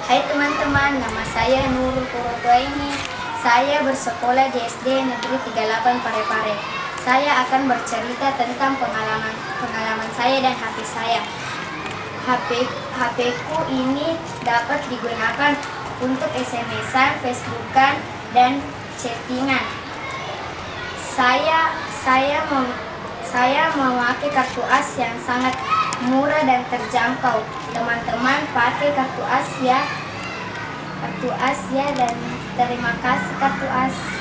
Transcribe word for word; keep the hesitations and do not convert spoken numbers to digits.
Hai teman-teman, nama saya Nurul Purwotuaini. Saya bersekolah di S D Negeri tiga puluh delapan Parepare. Saya akan bercerita tentang pengalaman pengalaman saya dan H P saya. H P H P ku ini dapat digunakan untuk S M S-an, Facebookan, dan chattingan. Saya saya mem, saya memakai kartu A S yang sangat murah dan terjangkau. Teman-teman pakai kartu A S ya, kartu A S ya, dan terima kasih kartu A S.